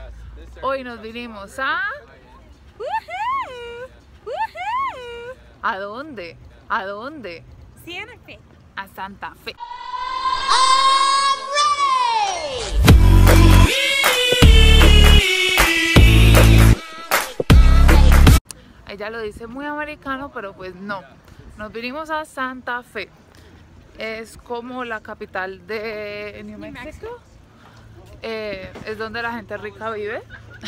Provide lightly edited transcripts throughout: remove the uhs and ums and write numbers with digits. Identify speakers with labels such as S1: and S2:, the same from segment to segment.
S1: Hoy nos vinimos a... ¿A dónde? ¿A dónde?
S2: Santa Fe.
S1: A Santa Fe. Ella lo dice muy americano, pero pues no. Nos vinimos a Santa Fe. Es como la capital de New Mexico. Es donde la gente rica vive.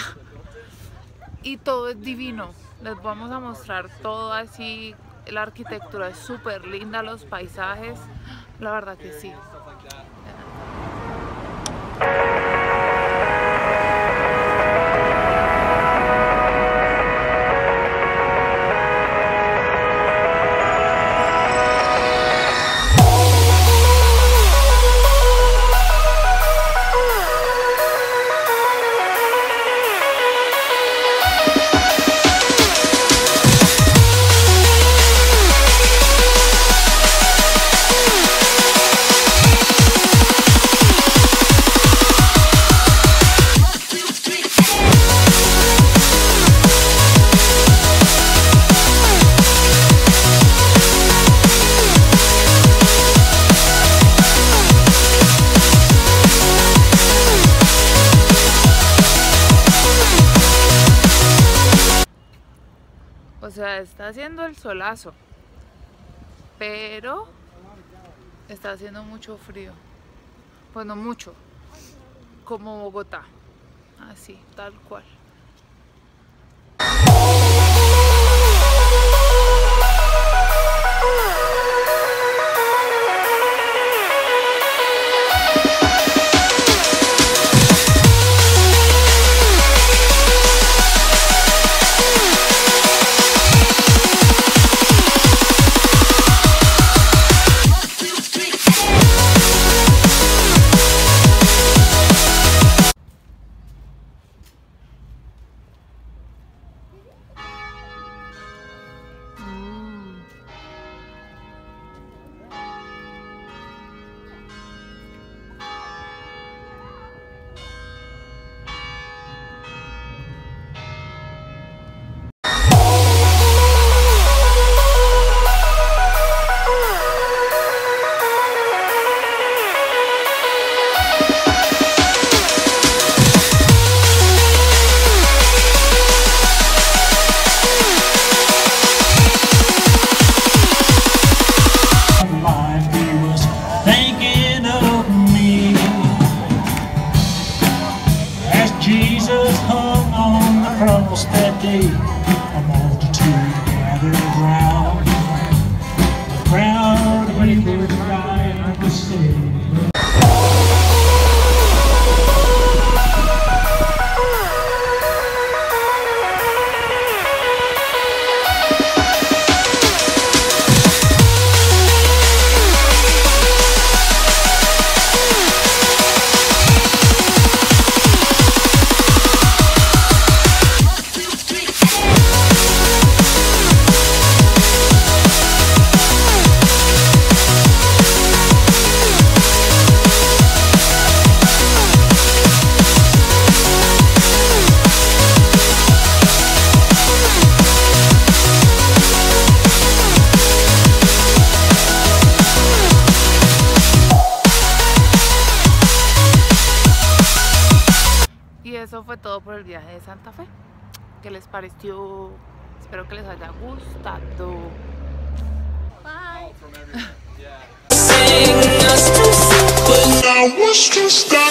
S1: Y todo es divino. Les vamos a mostrar todo así. La arquitectura es súper linda, los paisajes. La verdad que sí. O sea, está haciendo el solazo, pero está haciendo mucho frío. Pues no mucho, como Bogotá, así, tal cual.
S3: Jesus hung on the cross that day, a multitude gathered round. The crowd he was dying to save.
S1: Y eso fue todo por el viaje de Santa Fe. ¿Qué les pareció? Espero que les haya gustado.
S2: Bye.
S4: Sing us to sleep, but now what's to stop?